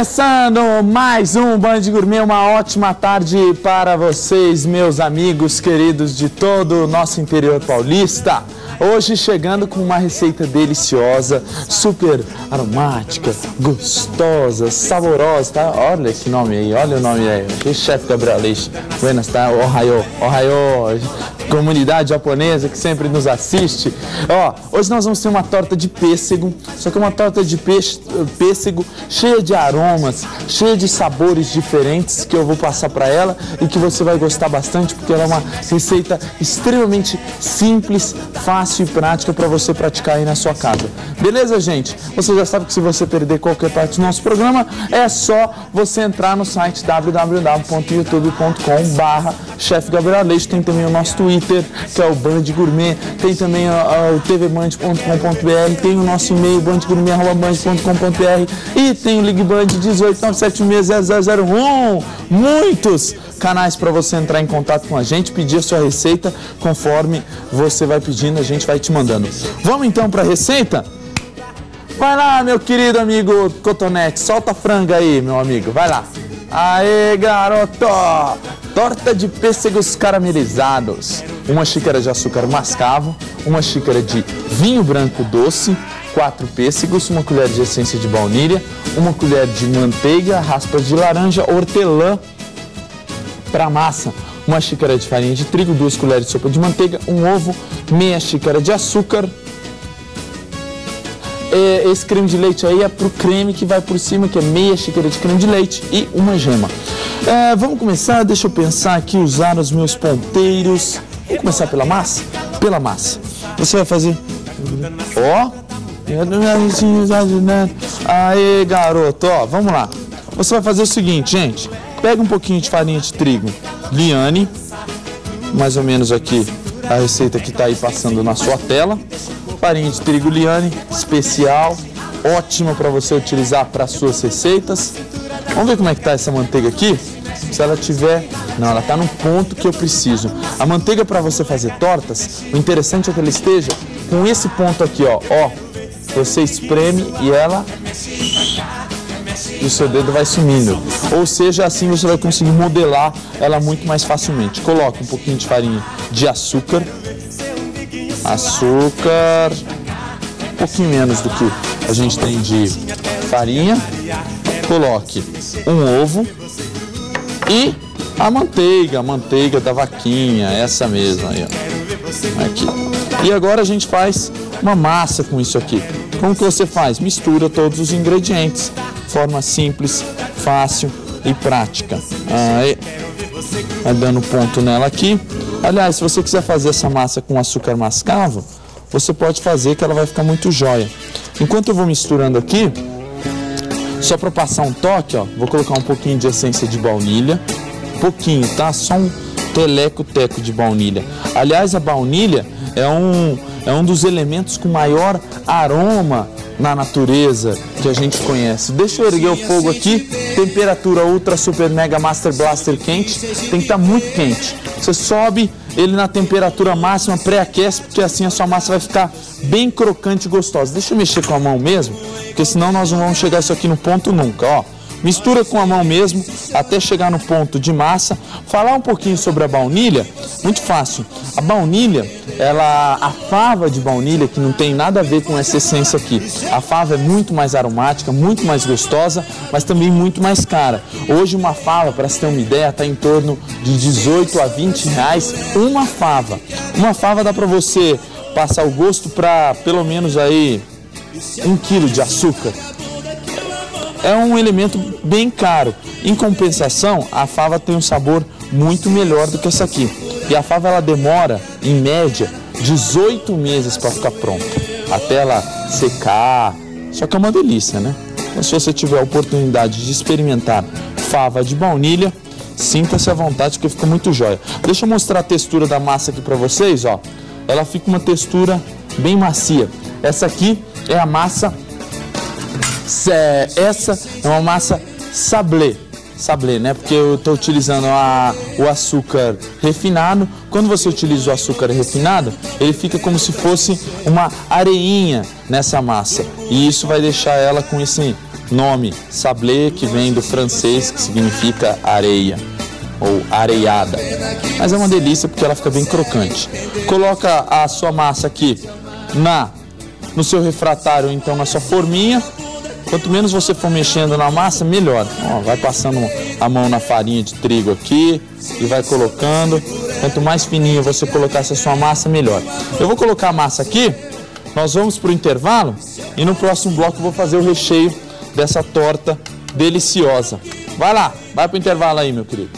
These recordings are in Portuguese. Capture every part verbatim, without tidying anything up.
Começando mais um Band Gourmet, uma ótima tarde para vocês, meus amigos queridos de todo o nosso interior paulista. Hoje chegando com uma receita deliciosa, super aromática, gostosa, saborosa, tá? Olha esse nome aí, olha o nome aí, o chefe Gabriel Leite. Buenas tardes, Ohayou, Ohayou, comunidade japonesa que sempre nos assiste. Ó, hoje nós vamos ter uma torta de pêssego, só que uma torta de peixe, pêssego cheia de aromas, cheia de sabores diferentes que eu vou passar para ela e que você vai gostar bastante, porque ela é uma receita extremamente simples, fácil e prática para você praticar aí na sua casa. Beleza, gente? Você já sabe que se você perder qualquer parte do nosso programa, é só você entrar no site w w w ponto youtube ponto com barra chefe Gabriel Leite. Tem também o nosso Twitter, que é o Band Gourmet, tem também o, o t v band ponto com ponto b r, tem o nosso e-mail band gourmet arroba band ponto com ponto b r e tem o Ligband dezoito nove sete seis zero zero zero um. Muitos canais para você entrar em contato com a gente, pedir a sua receita, conforme você vai pedindo, a gente vai te mandando. Vamos então para a receita? Vai lá, meu querido amigo Cotonete, solta a franga aí, meu amigo, vai lá. Aê, garoto! Torta de pêssegos caramelizados. Uma xícara de açúcar mascavo, uma xícara de vinho branco doce, quatro pêssegos, uma colher de essência de baunilha, uma colher de manteiga, raspas de laranja, hortelã. Para a massa, uma xícara de farinha de trigo, duas colheres de sopa de manteiga, um ovo, meia xícara de açúcar. Esse creme de leite aí é para o creme que vai por cima, que é meia xícara de creme de leite e uma gema. É, vamos começar, deixa eu pensar aqui, usar os meus ponteiros. Vamos começar pela massa? Pela massa. Você vai fazer... Ó. Aê, garoto, ó, vamos lá. Você vai fazer o seguinte, gente. Pega um pouquinho de farinha de trigo Liane, mais ou menos aqui a receita que está aí passando na sua tela. Farinha de trigo Liane, especial, ótima para você utilizar para suas receitas. Vamos ver como é que está essa manteiga aqui? Se ela tiver... Não, ela está no ponto que eu preciso. A manteiga para você fazer tortas, o interessante é que ela esteja com esse ponto aqui, ó. Ó, você espreme e ela... e o seu dedo vai sumindo. Ou seja, assim você vai conseguir modelar ela muito mais facilmente. Coloca um pouquinho de farinha de açúcar. Açúcar. Um pouquinho menos do que a gente tem de farinha. Coloque um ovo. E a manteiga, a manteiga da vaquinha, essa mesma aí, ó. Aqui. E agora a gente faz uma massa com isso aqui. Como que você faz? Mistura todos os ingredientes. Forma simples, fácil e prática. Aí, vai dando ponto nela aqui. Aliás, se você quiser fazer essa massa com açúcar mascavo, você pode fazer que ela vai ficar muito jóia. Enquanto eu vou misturando aqui, só para passar um toque, ó, vou colocar um pouquinho de essência de baunilha. Pouquinho, tá? Só um teleco-teco de baunilha. Aliás, a baunilha é um, é um dos elementos com maior aroma na natureza que a gente conhece. Deixa eu erguer o fogo aqui, temperatura ultra super mega master blaster quente, tem que estar muito quente. Você sobe ele na temperatura máxima, pré-aquece, porque assim a sua massa vai ficar bem crocante e gostosa. Deixa eu mexer com a mão mesmo, porque senão nós não vamos chegar isso aqui no ponto nunca, ó. Mistura com a mão mesmo até chegar no ponto de massa. Falar um pouquinho sobre a baunilha, muito fácil. A baunilha, ela, a fava de baunilha, que não tem nada a ver com essa essência aqui. A fava é muito mais aromática, muito mais gostosa, mas também muito mais cara. Hoje uma fava, para você ter uma ideia, está em torno de dezoito a vinte reais uma fava. Uma fava dá para você passar o gosto para pelo menos aí um quilo de açúcar. É um elemento bem caro. Em compensação, a fava tem um sabor muito melhor do que essa aqui. E a fava ela demora, em média, dezoito meses para ficar pronta. Até ela secar. Só que é uma delícia, né? Então, se você tiver a oportunidade de experimentar fava de baunilha, sinta-se à vontade, porque fica muito jóia. Deixa eu mostrar a textura da massa aqui para vocês, ó. Ela fica uma textura bem macia. Essa aqui é a massa... Essa é uma massa sablé, sablé, né? Porque eu estou utilizando a, o açúcar refinado. Quando você utiliza o açúcar refinado, ele fica como se fosse uma areinha nessa massa. E isso vai deixar ela com esse nome sablé, que vem do francês, que significa areia ou areiada. Mas é uma delícia porque ela fica bem crocante. Coloca a sua massa aqui na, no seu refratário, ou então na sua forminha. Quanto menos você for mexendo na massa, melhor. Ó, vai passando a mão na farinha de trigo aqui e vai colocando. Quanto mais fininho você colocar essa sua massa, melhor. Eu vou colocar a massa aqui, nós vamos para o intervalo e no próximo bloco eu vou fazer o recheio dessa torta deliciosa. Vai lá, vai para o intervalo aí, meu querido.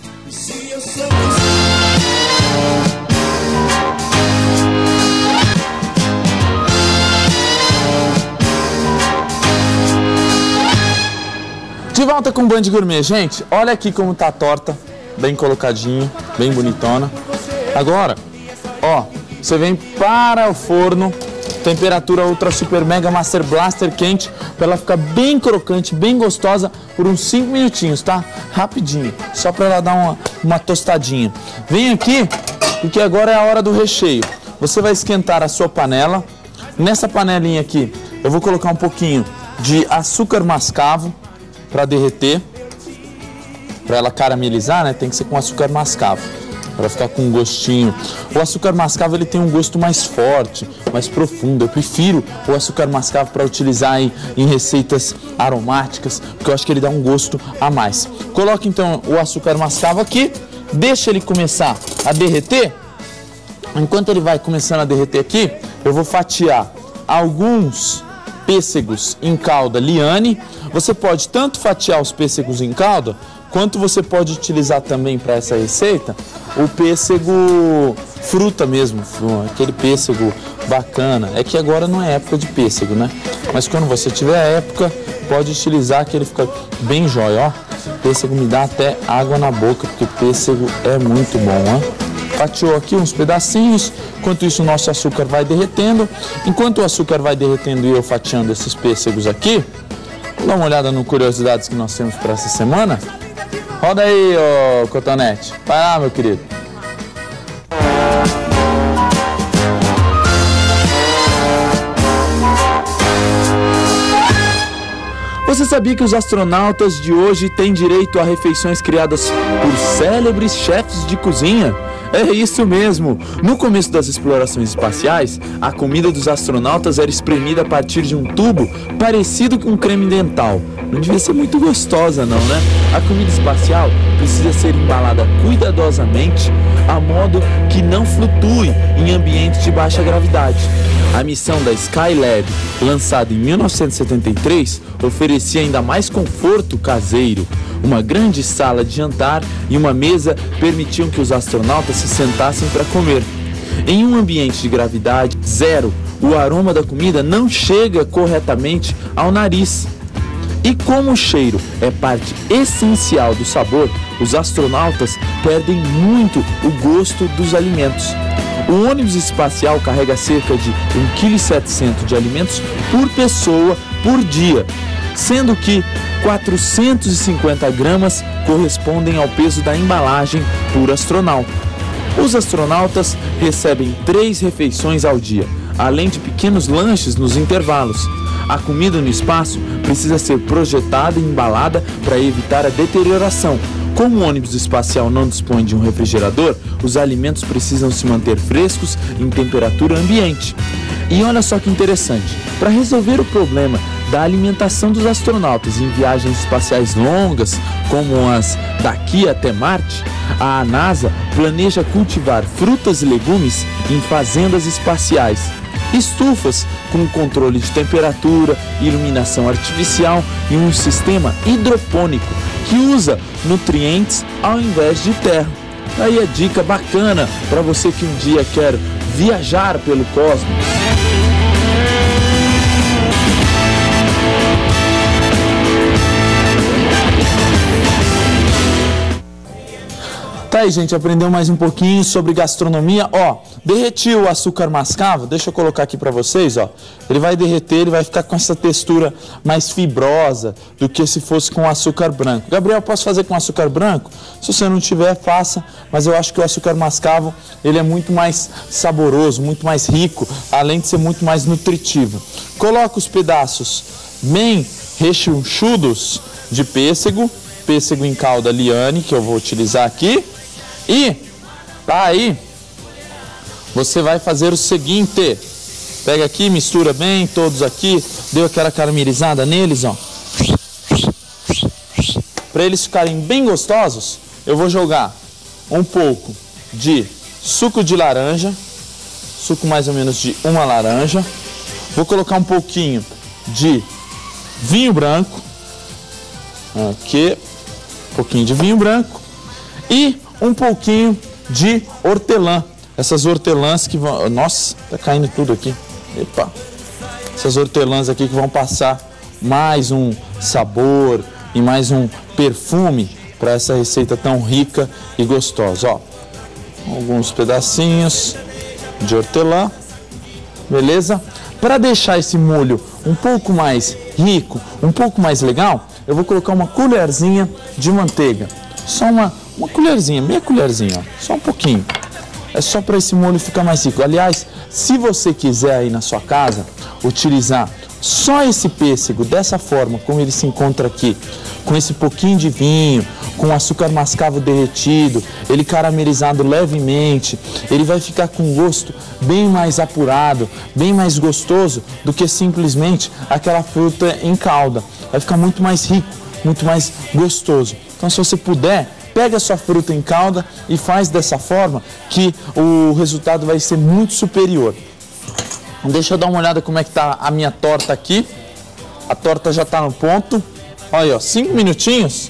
De volta com o Band Gourmet, gente. Olha aqui como tá a torta, bem colocadinho, bem bonitona. Agora, ó, você vem para o forno, temperatura Ultra Super Mega Master Blaster quente, para ela ficar bem crocante, bem gostosa, por uns cinco minutinhos, tá? Rapidinho, só para ela dar uma, uma tostadinha. Vem aqui, porque agora é a hora do recheio. Você vai esquentar a sua panela. Nessa panelinha aqui, eu vou colocar um pouquinho de açúcar mascavo para derreter, para ela caramelizar, né? Tem que ser com açúcar mascavo, para ficar com um gostinho. O açúcar mascavo ele tem um gosto mais forte, mais profundo. Eu prefiro o açúcar mascavo para utilizar em, em receitas aromáticas, porque eu acho que ele dá um gosto a mais. Coloque então o açúcar mascavo aqui, deixa ele começar a derreter. Enquanto ele vai começando a derreter aqui, eu vou fatiar alguns pêssegos em calda Liane. Você pode tanto fatiar os pêssegos em calda, quanto você pode utilizar também para essa receita o pêssego fruta mesmo, aquele pêssego bacana. É que agora não é época de pêssego, né? Mas quando você tiver a época, pode utilizar que ele fica bem jóia, ó. Pêssego me dá até água na boca, porque pêssego é muito bom, ó. Fatiou aqui uns pedacinhos, enquanto isso o nosso açúcar vai derretendo. Enquanto o açúcar vai derretendo e eu fatiando esses pêssegos aqui, vamos dar uma olhada no curiosidades que nós temos para essa semana. Roda aí, ô Cotonete. Vai lá, meu querido. Você sabia que os astronautas de hoje têm direito a refeições criadas por célebres chefes de cozinha? É isso mesmo! No começo das explorações espaciais, a comida dos astronautas era espremida a partir de um tubo parecido com um creme dental. Não devia ser muito gostosa não, né? A comida espacial precisa ser embalada cuidadosamente, a modo que não flutue em ambientes de baixa gravidade. A missão da Skylab, lançada em mil novecentos e setenta e três, oferecia ainda mais conforto caseiro. Uma grande sala de jantar e uma mesa permitiam que os astronautas se sentassem para comer. Em um ambiente de gravidade zero, o aroma da comida não chega corretamente ao nariz. E como o cheiro é parte essencial do sabor, os astronautas perdem muito o gosto dos alimentos. O ônibus espacial carrega cerca de um vírgula sete quilos de alimentos por pessoa por dia, sendo que quatrocentos e cinquenta gramas correspondem ao peso da embalagem por astronauta. Os astronautas recebem três refeições ao dia, além de pequenos lanches nos intervalos. A comida no espaço precisa ser projetada e embalada para evitar a deterioração. Como o ônibus espacial não dispõe de um refrigerador, os alimentos precisam se manter frescos em temperatura ambiente. E olha só que interessante, para resolver o problema da alimentação dos astronautas em viagens espaciais longas, como as daqui até Marte, a NASA planeja cultivar frutas e legumes em fazendas espaciais. Estufas com controle de temperatura, iluminação artificial e um sistema hidropônico que usa nutrientes ao invés de terra. Aí a dica bacana para você que um dia quer viajar pelo cosmos. Tá aí, gente, aprendeu mais um pouquinho sobre gastronomia. Ó, derreti o açúcar mascavo, deixa eu colocar aqui pra vocês, ó. Ele vai derreter, ele vai ficar com essa textura mais fibrosa do que se fosse com açúcar branco. Gabriel, posso fazer com açúcar branco? Se você não tiver, faça, mas eu acho que o açúcar mascavo, ele é muito mais saboroso, muito mais rico, além de ser muito mais nutritivo. Coloca os pedaços bem rechonchudos de pêssego, pêssego em calda Liane, que eu vou utilizar aqui. E aí você vai fazer o seguinte: pega aqui, mistura bem todos aqui, deu aquela caramelizada neles, ó. Para eles ficarem bem gostosos, eu vou jogar um pouco de suco de laranja, suco mais ou menos de uma laranja. Vou colocar um pouquinho de vinho branco, aqui, um pouquinho de vinho branco e um pouquinho de hortelã. Essas hortelãs que vão... Nossa, tá caindo tudo aqui. Epa! Essas hortelãs aqui que vão passar mais um sabor e mais um perfume para essa receita tão rica e gostosa. Ó, alguns pedacinhos de hortelã, beleza? Para deixar esse molho um pouco mais rico, um pouco mais legal, eu vou colocar uma colherzinha de manteiga. Só uma, uma colherzinha, meia colherzinha, ó, só um pouquinho. É só para esse molho ficar mais rico. Aliás, se você quiser aí na sua casa utilizar só esse pêssego dessa forma, como ele se encontra aqui, com esse pouquinho de vinho, com açúcar mascavo derretido, ele caramelizado levemente, ele vai ficar com um gosto bem mais apurado, bem mais gostoso do que simplesmente aquela fruta em calda. Vai ficar muito mais rico, muito mais gostoso. Então, se você puder, pega a sua fruta em calda e faz dessa forma que o resultado vai ser muito superior. Deixa eu dar uma olhada como é que tá a minha torta aqui. A torta já tá no ponto. Olha aí, ó, cinco minutinhos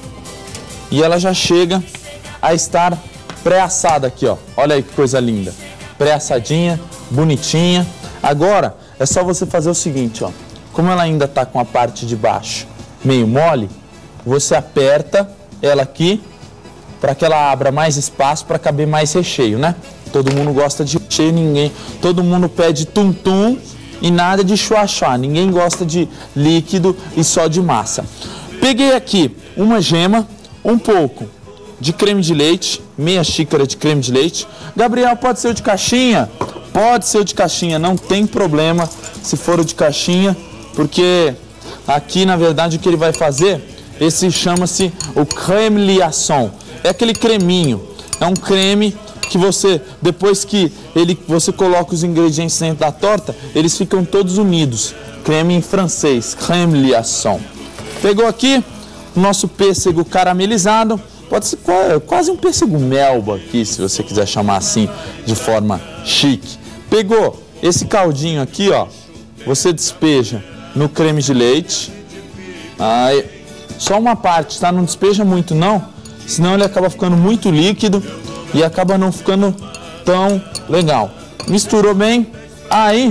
e ela já chega a estar pré-assada aqui, ó. Olha aí que coisa linda. Pré-assadinha, bonitinha. Agora é só você fazer o seguinte, ó. Como ela ainda tá com a parte de baixo meio mole, você aperta ela aqui para que ela abra mais espaço para caber mais recheio, né? Todo mundo gosta de recheio, ninguém, todo mundo pede tum-tum e nada de chua-chua. Ninguém gosta de líquido e só de massa. Peguei aqui uma gema, um pouco de creme de leite, meia xícara de creme de leite. Gabriel, pode ser o de caixinha? Pode ser o de caixinha, não tem problema se for o de caixinha, porque aqui na verdade o que ele vai fazer, esse chama-se o crème liaison. É aquele creminho, é um creme que você, depois que ele, você coloca os ingredientes dentro da torta, eles ficam todos unidos. Creme em francês, crème liaison. Pegou aqui o nosso pêssego caramelizado, pode ser quase um pêssego melba aqui, se você quiser chamar assim, de forma chique. Pegou esse caldinho aqui, ó, você despeja no creme de leite. Aí, só uma parte, tá? Não despeja muito não, senão ele acaba ficando muito líquido e acaba não ficando tão legal. Misturou bem, aí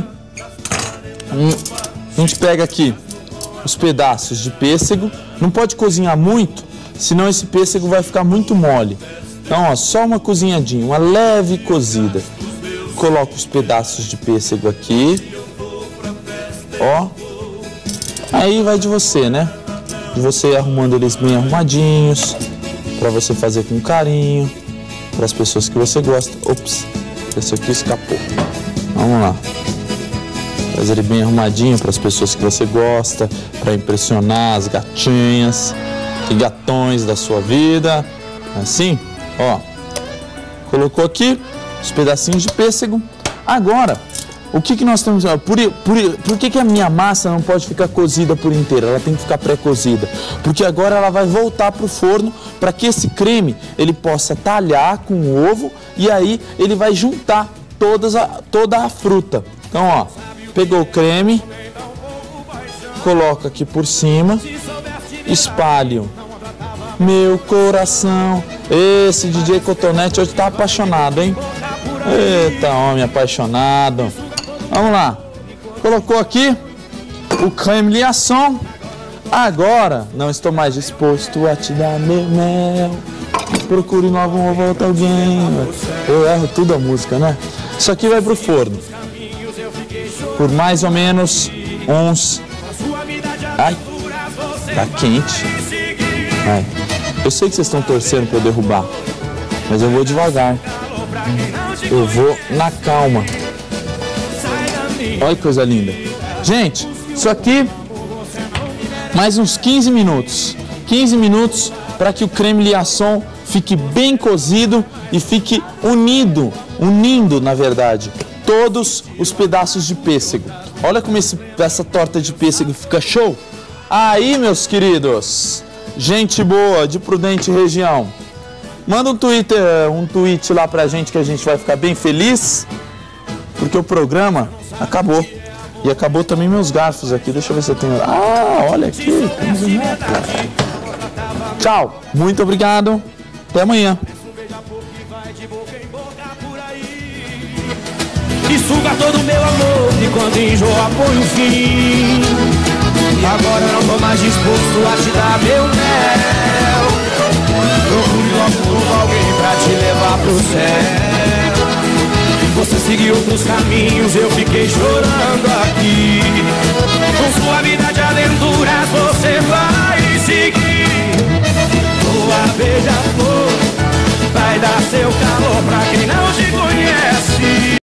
a gente pega aqui os pedaços de pêssego. Não pode cozinhar muito, senão esse pêssego vai ficar muito mole. Então, ó, só uma cozinhadinha, uma leve cozida. Coloco os pedaços de pêssego aqui, ó. Aí vai de você, né? De você arrumando eles bem arrumadinhos, para você fazer com carinho, para as pessoas que você gosta. Ops, esse aqui escapou. Vamos lá. Faz ele bem arrumadinho para as pessoas que você gosta, para impressionar as gatinhas e gatões da sua vida. Assim, ó. Colocou aqui os pedacinhos de pêssego. Agora, o que que nós temos? Por, por, por que que a minha massa não pode ficar cozida por inteira? Ela tem que ficar pré-cozida. Porque agora ela vai voltar para o forno para que esse creme ele possa talhar com o ovo e aí ele vai juntar todas a, toda a fruta. Então, ó, pegou o creme, coloca aqui por cima, espalho. Meu coração, esse D J Cotonete hoje tá apaixonado, hein? Eita, homem apaixonado. Vamos lá. Colocou aqui o creme liaison. Agora, não estou mais disposto a te dar meu mel. Procure novo ou volta alguém. Eu erro tudo a música, né? Isso aqui vai pro forno. Por mais ou menos uns... Ai, tá quente. Ai. Eu sei que vocês estão torcendo para eu derrubar, mas eu vou devagar. Eu vou na calma. Olha que coisa linda. Gente, isso aqui mais uns quinze minutos. quinze minutos para que o creme liação fique bem cozido e fique unido, unindo, na verdade, todos os pedaços de pêssego. Olha como esse, essa torta de pêssego fica show. Aí, meus queridos, gente boa de Prudente região, manda um Twitter, um tweet lá pra gente que a gente vai ficar bem feliz, porque o programa acabou. E acabou também meus garfos aqui. Deixa eu ver se eu tenho... Ah, olha aqui. Tchau. Muito obrigado. Até amanhã. E suga todo o meu amor e quando enjoa põe o fim. E agora eu não tô mais disposto a te dar meu mel. Procure logo alguém pra te levar pro céu. Você seguiu outros caminhos, eu fiquei chorando.